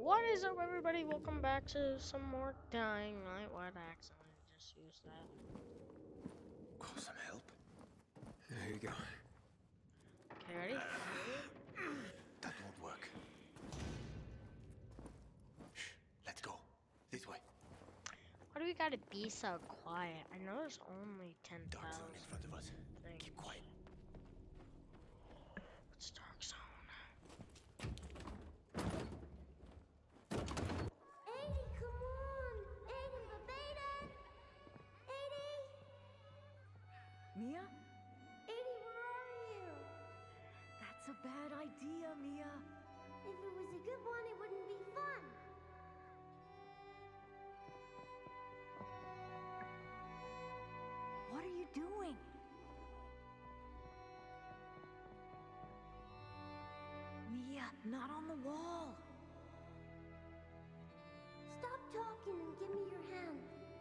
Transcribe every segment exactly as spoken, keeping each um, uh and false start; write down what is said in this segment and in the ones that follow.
What is up, everybody? Welcome back to some more Dying Light. What I accidentally just used that. Call some help? There you go. Okay, ready? That won't work. Shh, let's go. This way. Why do we gotta be so quiet? I know there's only ten Dark zone thousand in front of us. things. Keep quiet. It's Dark Zone. Aiden, come on! Aiden, Babaden! Aiden! Mia? Aiden, where are you? That's a bad idea, Mia. If it was a good one, it wouldn't be fun. What are you doing? Mia, not on the wall. Stop talking and give me your hand.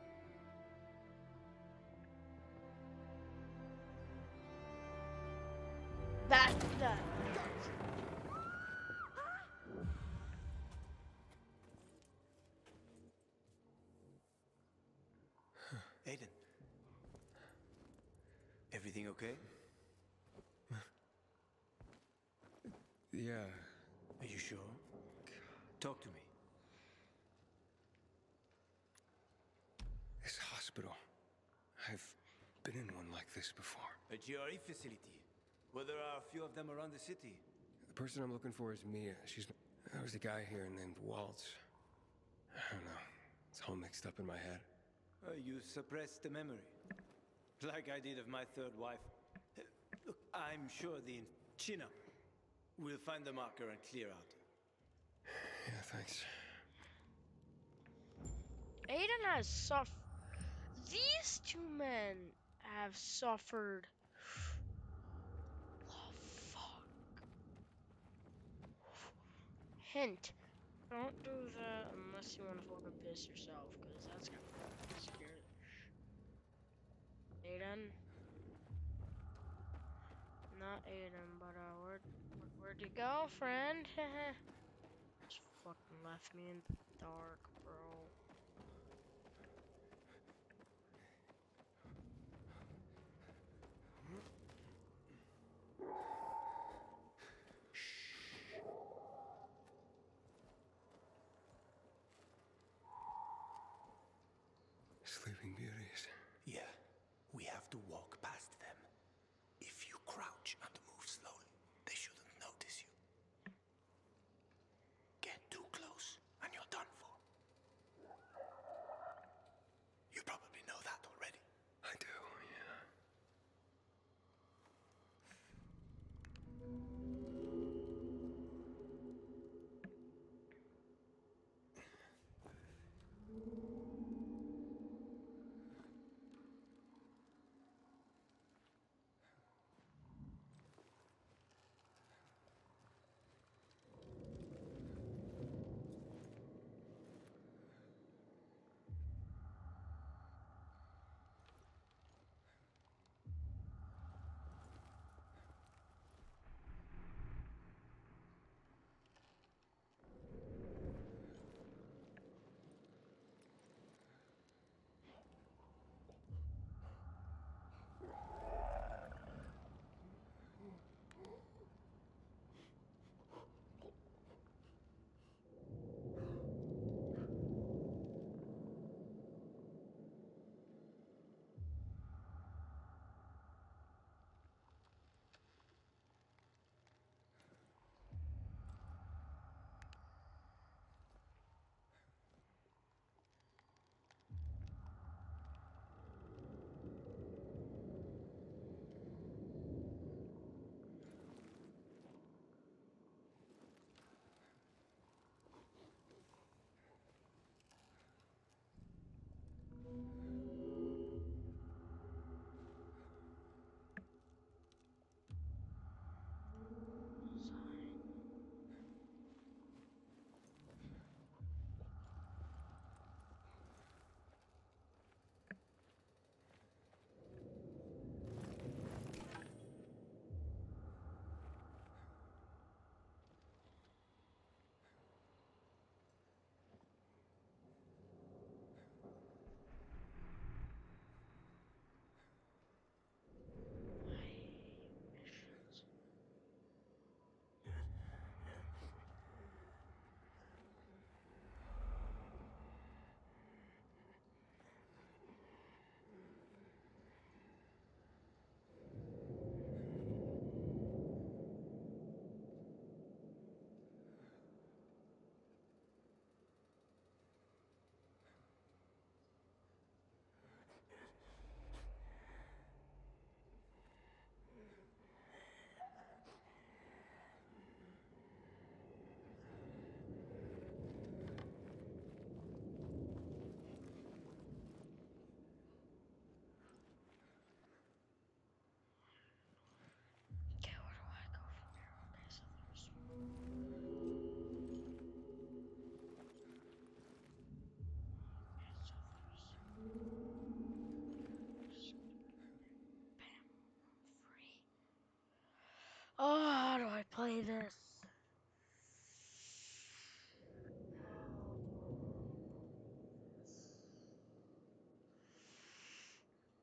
That, that. Aiden. Everything okay? Yeah. Are you sure? Talk to me. This hospital. I've been in one like this before. A G R E facility. Well, there are a few of them around the city. The person I'm looking for is Mia. She's... There was a guy here named Waltz. I don't know. It's all mixed up in my head. Uh, you suppressed the memory. Like I did of my third wife. Uh, Look, I'm sure the chin up. We'll find the marker and clear out. Yeah, thanks. Aiden has suffered. These two men have suffered. Oh, fuck. Hint. Don't do that unless you want to fucking piss yourself, because that's kind of scary. Aiden? Not Aiden, but uh, where, where'd you go, friend? Just fucking left me in the dark, bro. Sleeping Beauties. Yeah, we have to walk past them. If you crouch and move slowly, they shouldn't notice you. Get too close, and you're done for. You probably know that already. I do, yeah.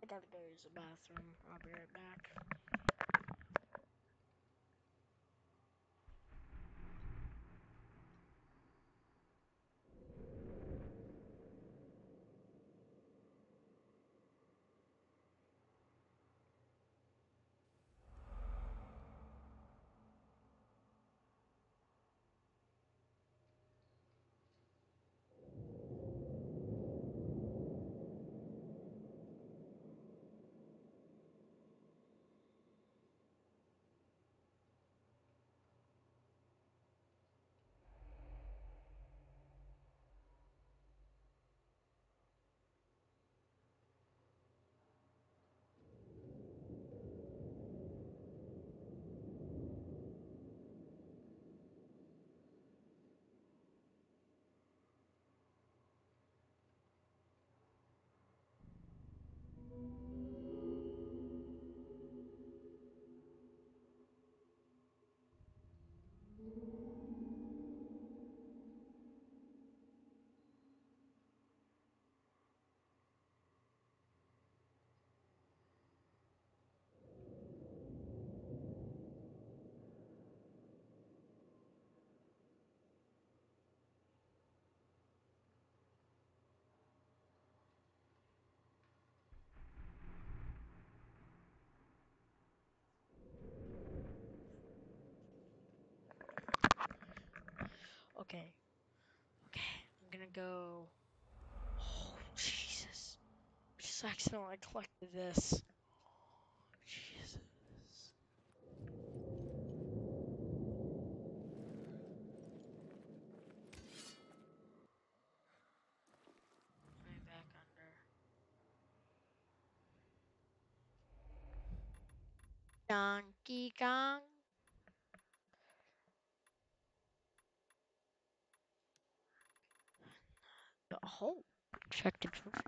gotta go use the bathroom. I'll be right back. Okay. Okay. I'm gonna go. Oh, Jesus. I just accidentally collected this. Jesus. Way back under. Donkey Kong. Oh, check the trophy.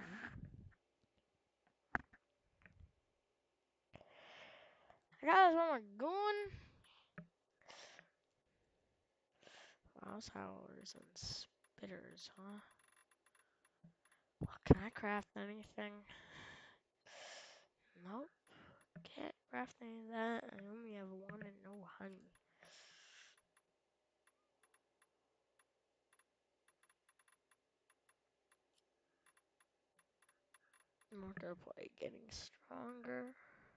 I got this one more going. Mouse howlers and spitters, huh? Well, can I craft anything? Nope. Can't craft any of that. I only have one and no honey. Marker plate getting stronger.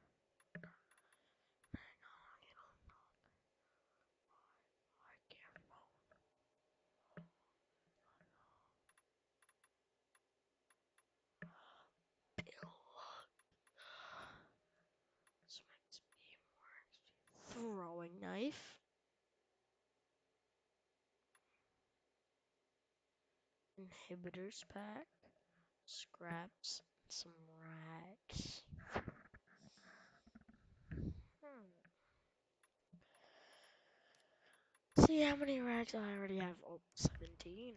Throwing knife. Inhibitors pack. Scraps. Some rags. Hmm. See how many rags I already have. Oh, seventeen.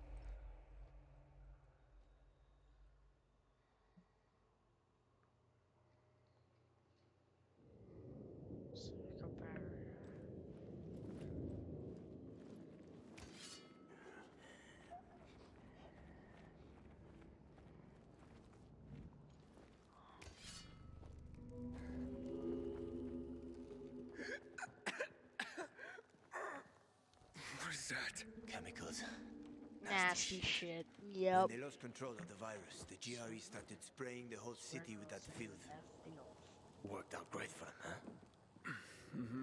Silicon barrier. What is that? Chemicals. Nasty shit. When Yep. they lost control of the virus, the G R E started spraying the whole city with that filth. Worked out great for them, huh? Mm-hmm.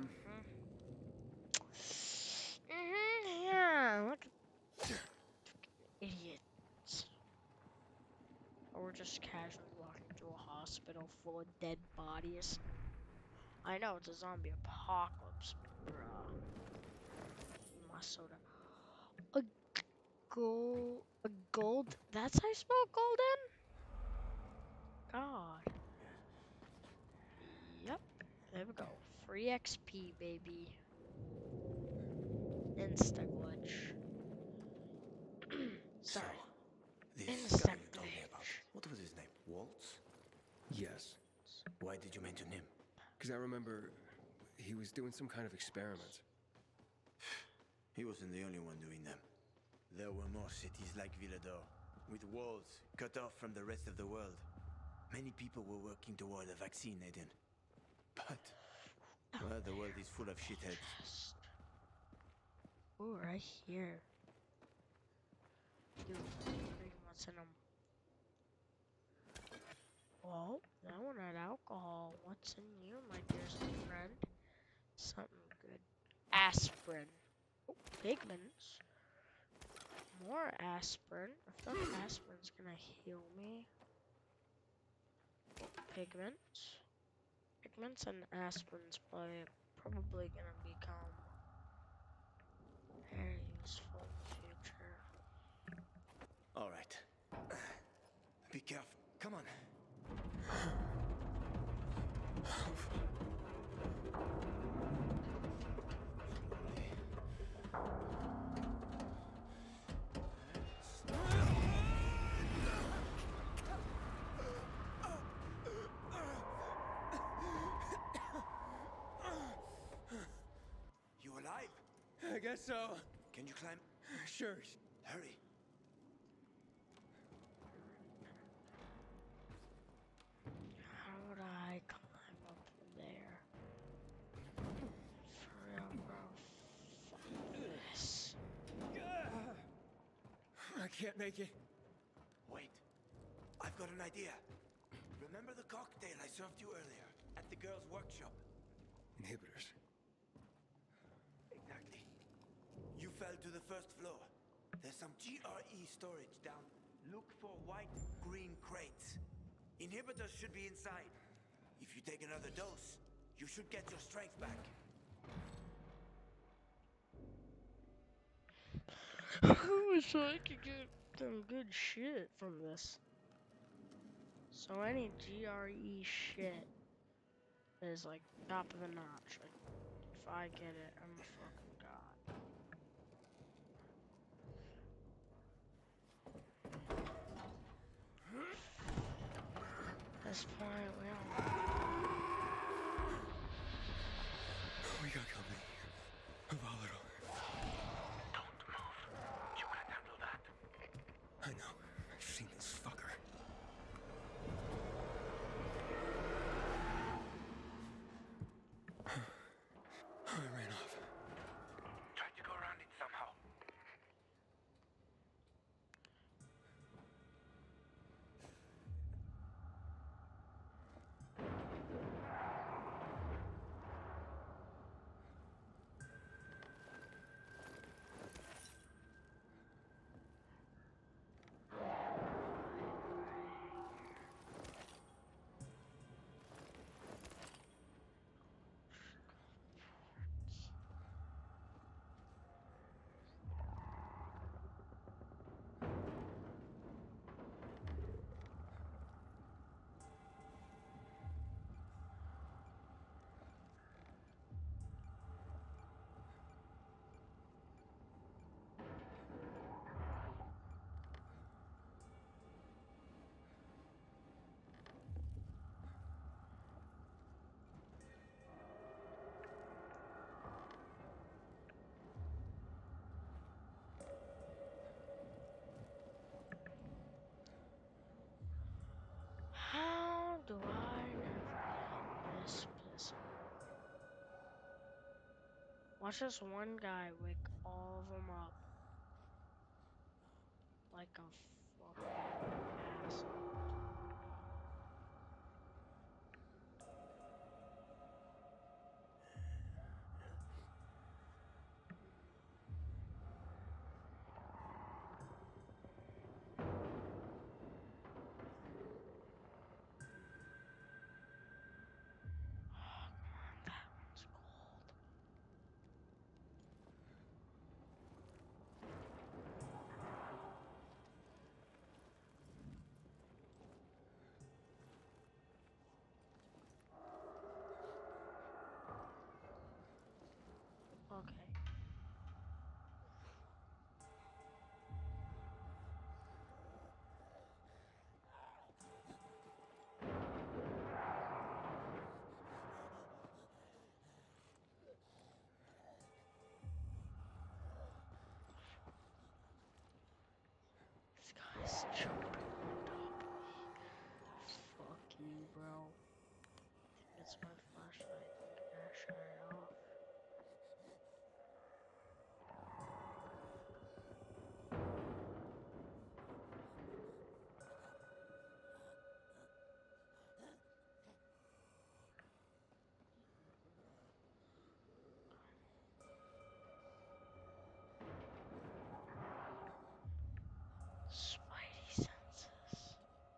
Mm-hmm. Yeah. Look at idiots. Or we're just casually walking through a hospital full of dead bodies. I know it's a zombie apocalypse, bruh. My soda. A gold. A gold. That's how you spell golden? God. Yep. There we go. Free X P, baby. Insta glitch. So, Sorry. this Insta guy you told me about, glitch. what was his name? Waltz? Yes. Why did you mention him? Because I remember he was doing some kind of experiment. He wasn't the only one doing them. There were more cities like Villador, with walls cut off from the rest of the world. Many people were working toward a vaccine, Aiden. But, well, the world is full of shitheads. Ooh, right here. Dude, reading what's in them. Well, that one had alcohol. What's in you, my dearest friend? Something good. Aspirin. Oh, pigments. More aspirin. I thought aspirin's gonna heal me. Oh, pigments. Pigments and aspirin's probably, probably gonna become very useful in the future. All right. Be careful. Come on. You alive? I guess so. Can you climb? Sure. Hurry. How would I climb up there? For real, bro. Fuck this. I can't make it. Wait. I've got an idea. Remember the cocktail I served you earlier at the girls' workshop? Inhibitors. Exactly. You fell to the first floor. There's some G R E storage down. Look for white, green crates. Inhibitors should be inside. If you take another dose, you should get your strength back. I wish I could get some good shit from this. So any G R E shit is like top of the notch. Like, if I get it, I'm a fucking god. At this point, we don't. We got company. Volatile. Don't move. You can't handle that. I know. I've seen this fucker. I ran off. Try to go around it somehow. How do I navigate this place? Watch this one guy wake all of them up. Like a fucking asshole. That one's cold. Spidey senses.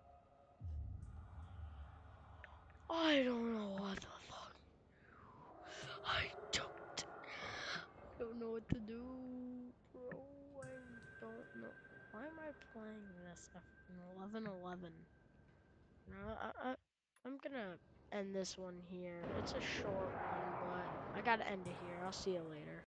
I don't know what the fuck. I don't. I don't know what to do, bro. I don't know. Why am I playing this at eleven eleven? No, I, I, I'm gonna end this one here. It's a short one, but I gotta end it here. I'll see you later.